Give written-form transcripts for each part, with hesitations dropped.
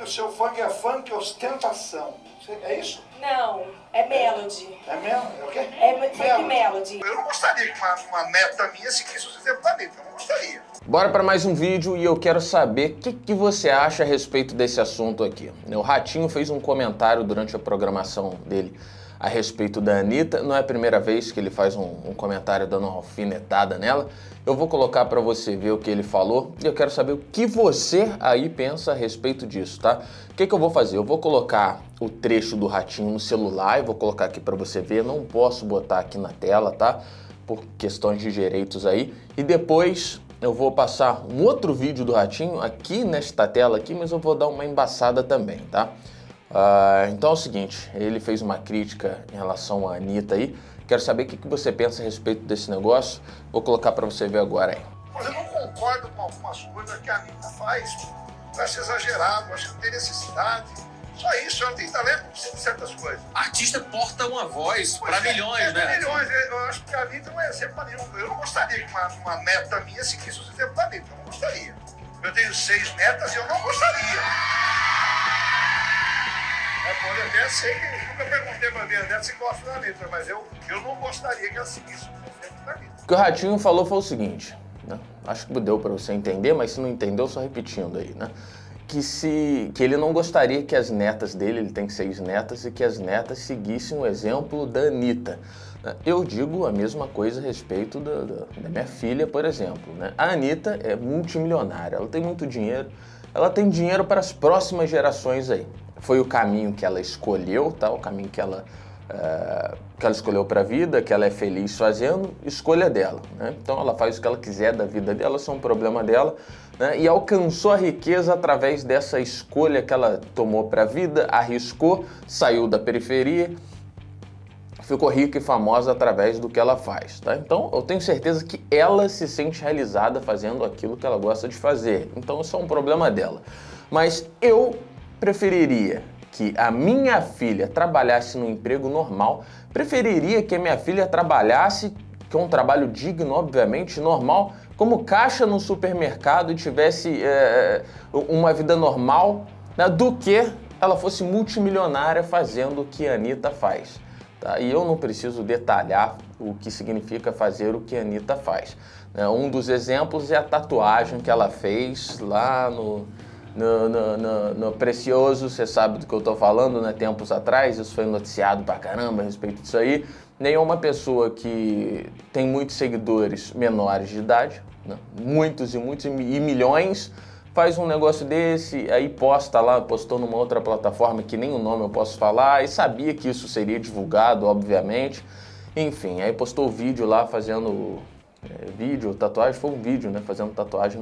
O seu funk é funk ostentação. É isso? Não, é melody. É melody? É o quê? É funk melody. Eu não gostaria que uma neta minha seguisse o exemplo da Anitta. Eu não gostaria. Bora para mais um vídeo e eu quero saber o que você acha a respeito desse assunto aqui. O Ratinho fez um comentário durante a programação dele a respeito da Anitta. Não é a primeira vez que ele faz um comentário dando uma alfinetada nela. Eu vou colocar para você ver o que ele falou e eu quero saber o que você aí pensa a respeito disso, tá? O que eu vou fazer? Eu vou colocar o trecho do Ratinho no celular e vou colocar aqui para você ver. Eu não posso botar aqui na tela, tá? Por questões de direitos aí. E depois eu vou passar um outro vídeo do Ratinho aqui nesta tela aqui, mas eu vou dar uma embaçada também, tá? Então é o seguinte, ele fez uma crítica em relação à Anitta aí. Quero saber o que você pensa a respeito desse negócio. Vou colocar para você ver agora aí. Mas eu não concordo com algumas coisas que a Anitta faz. Eu acho exagerado, eu acho que não tem necessidade. Só isso, ela tem talento para certas coisas. Artista porta uma voz para milhões, né? Milhões. Eu acho que a Anitta não é exemplo para nenhum. Eu não gostaria que uma neta minha seguisse o exemplo da Anitta. Eu não gostaria. Eu tenho 6 netas e eu não gostaria. Pode até ser que nunca perguntei pra minha neta se gosta da Anitta, mas eu não gostaria que ela seguisse o exemplo da Anitta. O que o Ratinho falou foi o seguinte, né? Acho que deu para você entender, mas se não entendeu, só repetindo aí, né? Que ele não gostaria que as netas dele, ele tem 6 netas, e que as netas seguissem o exemplo da Anitta. Eu digo a mesma coisa a respeito da minha filha, por exemplo, né? A Anitta é multimilionária, ela tem muito dinheiro, ela tem dinheiro para as próximas gerações aí. Foi o caminho que ela escolheu, tá? O caminho que ela escolheu para a vida, que ela é feliz fazendo, escolha dela, né? Então ela faz o que ela quiser da vida dela, isso é um problema dela, né? E alcançou a riqueza através dessa escolha que ela tomou para a vida, arriscou, saiu da periferia, ficou rica e famosa através do que ela faz, tá? Então eu tenho certeza que ela se sente realizada fazendo aquilo que ela gosta de fazer. Então isso é um problema dela. Mas eu preferiria que a minha filha trabalhasse num emprego normal, preferiria que a minha filha trabalhasse, que é um trabalho digno, obviamente, normal, como caixa no supermercado e tivesse uma vida normal, né, do que ela fosse multimilionária fazendo o que a Anitta faz. Tá? E eu não preciso detalhar o que significa fazer o que a Anitta faz. Um dos exemplos é a tatuagem que ela fez lá no Precioso, você sabe do que eu tô falando, né? Tempos atrás, isso foi noticiado pra caramba a respeito disso aí. Nenhuma pessoa que tem muitos seguidores menores de idade, né? Muitos e milhões, faz um negócio desse, aí posta lá, postou numa outra plataforma que nem o nome eu posso falar, e sabia que isso seria divulgado, obviamente. Enfim, aí postou o vídeo lá fazendo tatuagem, foi um vídeo, né? Fazendo tatuagem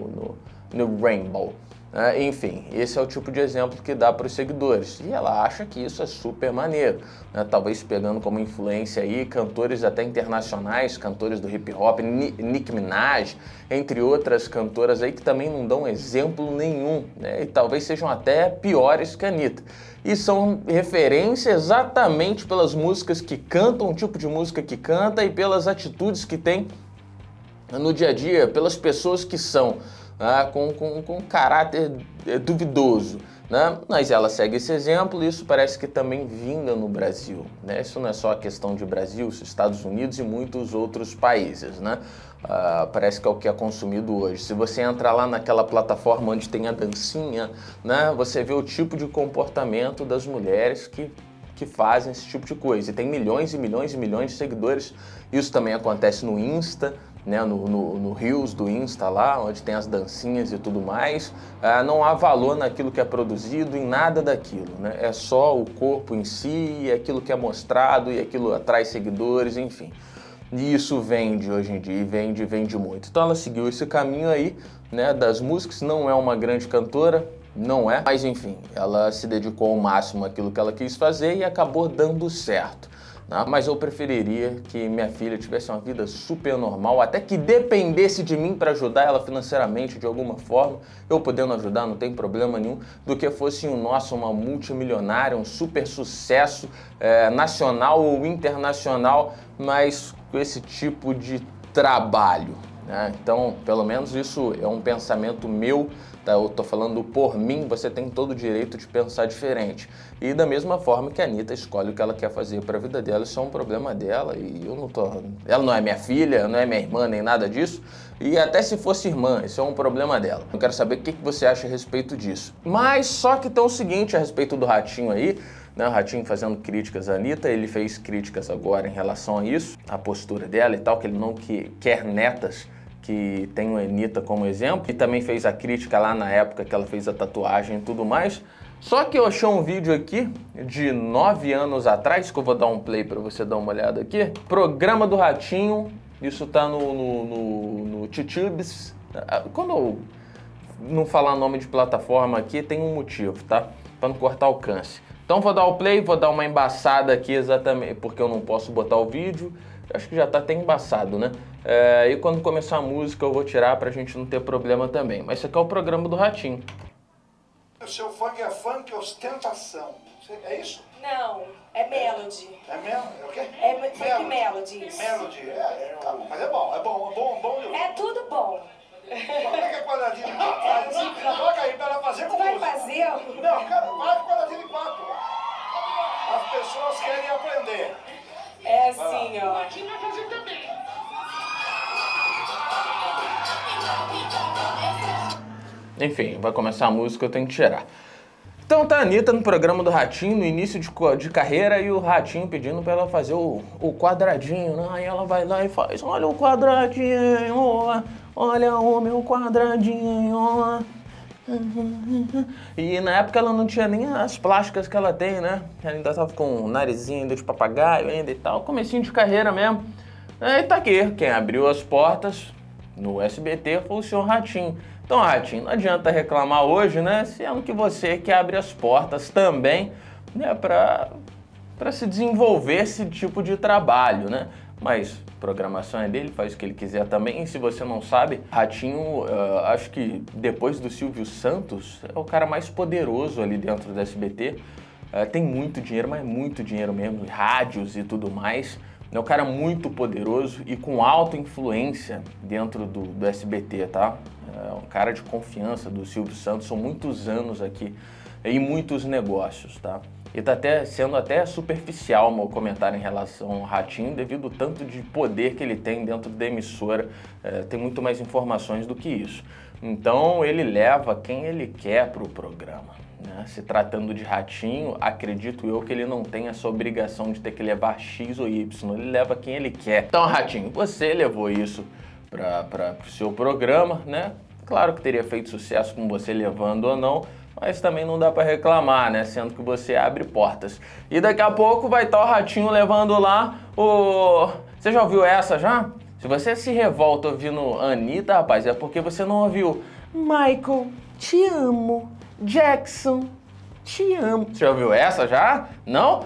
no Rainbow. Enfim, esse é o tipo de exemplo que dá para os seguidores. E ela acha que isso é super maneiro, né? Talvez pegando como influência aí cantores até internacionais, cantores do hip hop, Nicki Minaj, entre outras cantoras aí que também não dão exemplo nenhum, né? E talvez sejam até piores que a Anitta. E são referência exatamente pelas músicas que cantam, o tipo de música que canta e pelas atitudes que tem no dia a dia, pelas pessoas que são com caráter duvidoso, né? Mas ela segue esse exemplo e isso parece que também vinga no Brasil, né? Isso não é só a questão de Brasil, Estados Unidos e muitos outros países, né? Parece que é o que é consumido hoje. Se você entrar lá naquela plataforma onde tem a dancinha, né? Você vê o tipo de comportamento das mulheres que fazem esse tipo de coisa. E tem milhões e milhões e milhões de seguidores. Isso também acontece no Insta, né, no Reels do Insta lá, onde tem as dancinhas e tudo mais. Não há valor naquilo que é produzido, em nada daquilo, né? É só o corpo em si, e aquilo que é mostrado, e aquilo atrai seguidores, enfim. E isso vende hoje em dia, e vende muito. Então ela seguiu esse caminho aí, né, das músicas, não é uma grande cantora, não é, mas enfim, ela se dedicou ao máximo àquilo que ela quis fazer e acabou dando certo. Mas eu preferiria que minha filha tivesse uma vida super normal, até que dependesse de mim para ajudar ela financeiramente de alguma forma, eu podendo ajudar, não tem problema nenhum, do que fosse uma multimilionária, um super sucesso nacional ou internacional, mas com esse tipo de trabalho, né? Então, pelo menos isso é um pensamento meu, tá? Eu tô falando por mim, você tem todo o direito de pensar diferente. E da mesma forma que a Anitta escolhe o que ela quer fazer pra vida dela, isso é um problema dela e eu não tô... Ela não é minha filha, não é minha irmã, nem nada disso. E até se fosse irmã, isso é um problema dela. Eu quero saber o que você acha a respeito disso. Mas só que tem o seguinte a respeito do Ratinho aí, né? O Ratinho fazendo críticas à Anitta, ele fez críticas agora em relação a isso, a postura dela e tal, que ele não quer netas que tenham a Anitta como exemplo. E também fez a crítica lá na época que ela fez a tatuagem e tudo mais. Só que eu achei um vídeo aqui de 9 anos atrás, que eu vou dar um play pra você dar uma olhada aqui. Programa do Ratinho, isso tá no TubeTubes. Quando eu não falar nome de plataforma aqui, tem um motivo, tá? Pra não cortar alcance. Então vou dar o play, vou dar uma embaçada aqui exatamente, porque eu não posso botar o vídeo. Acho que já tá até embaçado, né? E quando começar a música eu vou tirar pra gente não ter problema também. Mas esse aqui é o programa do Ratinho. O seu funk é funk ostentação. É isso? Não, é melody. É mesmo? É o quê? É funk melody. Isso. Melody, tá, mas é bom, de É tudo bom. Como é que é quadradinho de 4? Coloca aí pra ela fazer com Tu vai música. fazer? Não, cara, vai quadradinho de 4. As pessoas querem aprender. É assim, ó. Enfim, vai começar a música, eu tenho que tirar. Então tá a Anitta no programa do Ratinho, no início de carreira, e o Ratinho pedindo pra ela fazer o quadradinho, né? Aí ela vai lá e faz, olha o quadradinho, olha o meu quadradinho. E na época ela não tinha nem as plásticas que ela tem, né? Ela ainda tava com o narizinho ainda de papagaio ainda e tal, comecinho de carreira mesmo. E tá aqui, quem abriu as portas no SBT foi o senhor Ratinho. Então, Ratinho, não adianta reclamar hoje, né? Sendo que você que abre as portas também, né? Pra se desenvolver esse tipo de trabalho, né? Mas programação é dele, faz o que ele quiser também. E se você não sabe, Ratinho, acho que depois do Silvio Santos, é o cara mais poderoso ali dentro do SBT. Tem muito dinheiro, mas muito dinheiro mesmo, rádios e tudo mais. É um cara muito poderoso e com alta influência dentro do SBT, tá? É um cara de confiança do Silvio Santos, são muitos anos aqui e muitos negócios, tá? E tá sendo até superficial o meu comentário em relação ao Ratinho, devido ao tanto de poder que ele tem dentro da emissora, tem muito mais informações do que isso. Então ele leva quem ele quer pro programa, né? Se tratando de Ratinho, acredito eu que ele não tem essa obrigação de ter que levar X ou Y, ele leva quem ele quer. Então, Ratinho, você levou isso para o seu programa, né? Claro que teria feito sucesso com você levando ou não, mas também não dá para reclamar, né? Sendo que você abre portas. E daqui a pouco vai estar o Ratinho levando lá o... Você já ouviu essa já? Se você se revolta ouvindo Anitta, rapaz, é porque você não ouviu Michael, te amo, Jackson, te amo. Você já ouviu essa já? Não?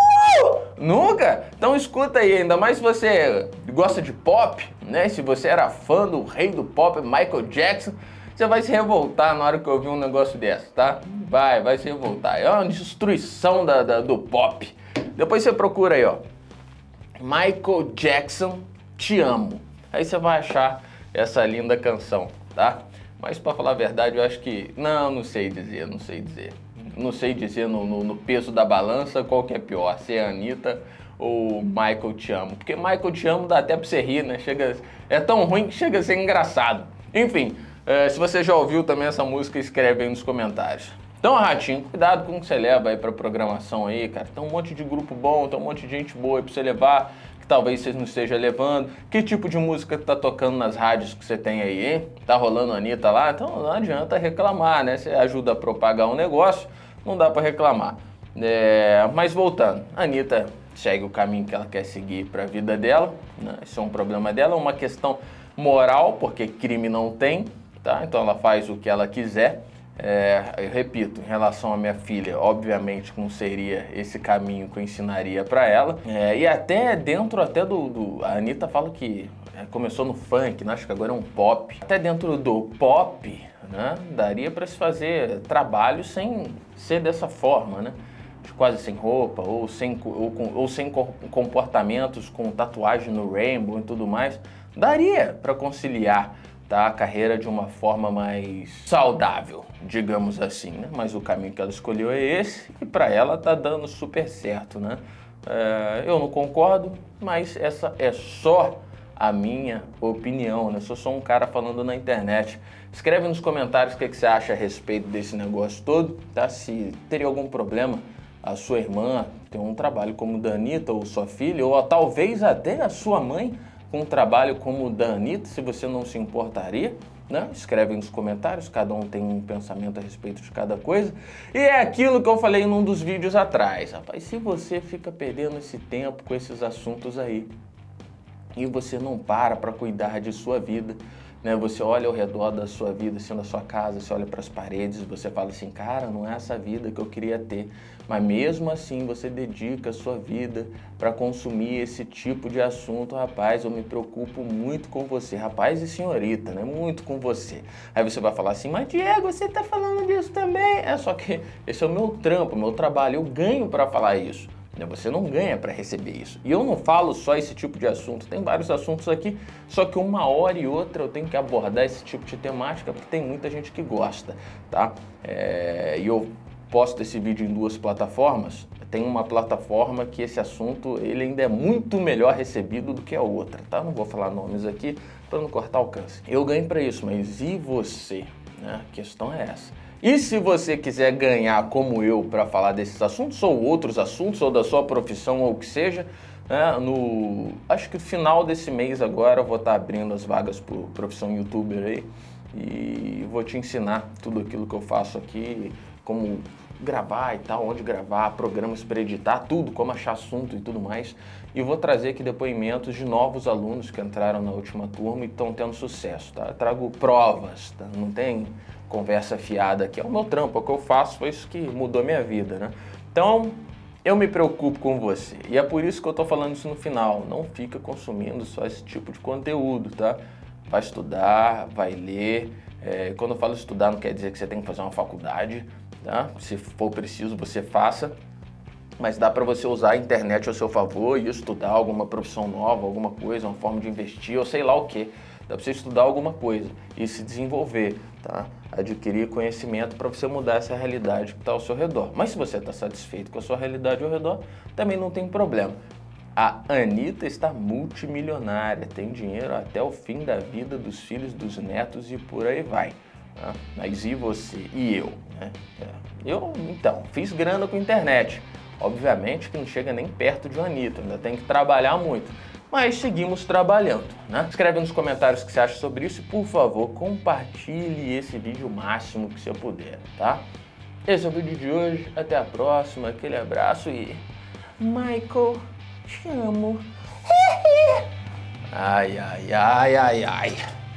Nunca? Então escuta aí, ainda mais se você gosta de pop, né? Se você era fã do rei do pop, Michael Jackson, você vai se revoltar na hora que ouvir um negócio desse, tá? Vai se revoltar. É uma destruição do pop. Depois você procura aí, ó. Michael Jackson, te amo. Aí você vai achar essa linda canção, tá? Mas pra falar a verdade, eu acho que... Não sei dizer. Não sei dizer no peso da balança qual que é pior, se é a Anitta ou Michael Te Amo. Porque Michael Te Amo dá até pra você rir, né? É tão ruim que chega a ser engraçado. Enfim, se você já ouviu também essa música, escreve aí nos comentários. Então, Ratinho, cuidado com o que você leva aí pra programação aí, cara. Tem um monte de grupo bom, tem um monte de gente boa aí pra você levar, que talvez você não esteja levando. Que tipo de música tá tocando nas rádios que você tem aí, hein? Tá rolando a Anitta lá? Então não adianta reclamar, né? Você ajuda a propagar um negócio, não dá pra reclamar. Mas voltando, a Anitta segue o caminho que ela quer seguir pra vida dela, né? Isso é um problema dela, é uma questão moral, porque crime não tem, tá? Então ela faz o que ela quiser. Eu repito, em relação à minha filha, obviamente não seria esse caminho que eu ensinaria para ela. E até dentro a Anitta fala que começou no funk, né? Acho que agora é um pop. Até dentro do pop, né? Daria para se fazer trabalho sem ser dessa forma, né? Quase sem roupa, ou sem comportamentos com tatuagem no rainbow e tudo mais. Daria para conciliar. tá, a carreira de uma forma mais saudável, digamos assim, né? Mas o caminho que ela escolheu é esse e para ela tá dando super certo, né? Eu não concordo, mas essa é só a minha opinião, né? Eu sou só um cara falando na internet. Escreve nos comentários o que você acha a respeito desse negócio todo, tá? Se teria algum problema a sua irmã ter um trabalho como o da Anitta, ou sua filha, ou talvez até a sua mãe com um trabalho como o da Anitta, se você não se importaria, né? Escreve nos comentários, cada um tem um pensamento a respeito de cada coisa. E é aquilo que eu falei num dos vídeos atrás, rapaz, se você fica perdendo esse tempo com esses assuntos aí, e você não para cuidar de sua vida, né? Você olha ao redor da sua vida, assim, da sua casa, você olha para as paredes, você fala assim, cara, não é essa vida que eu queria ter. Mas mesmo assim você dedica a sua vida para consumir esse tipo de assunto, rapaz, eu me preocupo muito com você, rapaz e senhorita, né? Muito com você. Aí você vai falar assim, mas Diego, você tá falando disso também? Só que esse é o meu trampo, meu trabalho, eu ganho para falar isso. Você não ganha para receber isso. E eu não falo só esse tipo de assunto, tem vários assuntos aqui, só que uma hora e outra eu tenho que abordar esse tipo de temática, porque tem muita gente que gosta, tá? E eu posto esse vídeo em 2 plataformas. Tem uma plataforma que esse assunto ele ainda é muito melhor recebido do que a outra, tá? Não vou falar nomes aqui para não cortar alcance. Eu ganho para isso, mas e você? Né? A questão é essa. E se você quiser ganhar como eu para falar desses assuntos ou outros assuntos, ou da sua profissão ou o que seja, né, acho que no final desse mês agora eu vou estar abrindo as vagas por profissão youtuber aí e vou te ensinar tudo aquilo que eu faço aqui, como gravar e tal, onde gravar, programas para editar, tudo, como achar assunto e tudo mais. E vou trazer aqui depoimentos de novos alunos que entraram na última turma e estão tendo sucesso, tá? Eu trago provas, tá? Não tem conversa fiada aqui, é o meu trampo, é o que eu faço, foi isso que mudou minha vida, né? Então, eu me preocupo com você e é por isso que eu tô falando isso no final, não fica consumindo só esse tipo de conteúdo, tá? Vai estudar, vai ler, quando eu falo estudar não quer dizer que você tem que fazer uma faculdade, tá? Se for preciso você faça, mas dá para você usar a internet ao seu favor e estudar alguma profissão nova, alguma coisa, uma forma de investir ou sei lá o que. Dá para você estudar alguma coisa e se desenvolver, tá? Adquirir conhecimento para você mudar essa realidade que está ao seu redor. Mas se você está satisfeito com a sua realidade ao redor, também não tem problema. A Anitta está multimilionária, tem dinheiro até o fim da vida dos filhos, dos netos e por aí vai. Tá? Mas e você? E eu? Né? Eu, então, fiz grana com internet. Obviamente que não chega nem perto de Anitta, ainda tem que trabalhar muito. Mas seguimos trabalhando, né? Escreve nos comentários o que você acha sobre isso e, por favor, compartilhe esse vídeo o máximo que você puder, tá? Esse é o vídeo de hoje, até a próxima, aquele abraço e... Michael, te amo. Ai, ai, ai, ai, ai.